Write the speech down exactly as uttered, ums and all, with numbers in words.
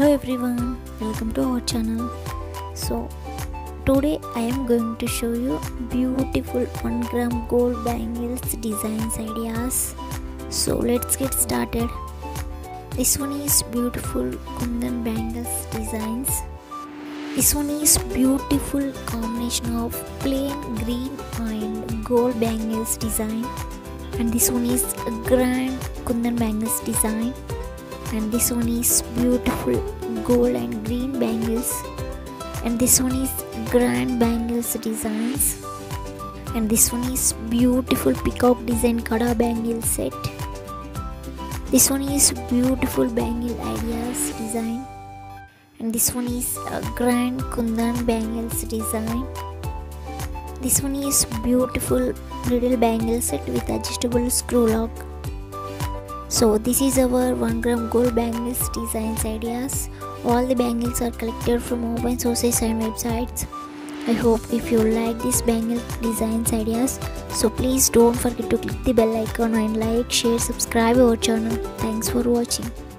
Hello everyone, welcome to our channel. So today I am going to show you beautiful one gram gold bangles designs ideas. So let's get started. This one is beautiful kundan bangles designs. This one is beautiful combination of plain green and gold bangles design, and this one is a grand kundan bangles design, and this one is beautiful gold and green bangles, and this one is grand bangles designs, and this one is beautiful peacock design kada bangle set. This one is beautiful bangle ideas design, and this one is a grand kundan bangles design. This one is beautiful bridal bangle set with adjustable screw lock. So this is our one gram gold bangles designs ideas. All the bangles are collected from open sources and websites. I hope if you like this bangle designs ideas, so please don't forget to click the bell icon and like, share, subscribe our channel. Thanks for watching.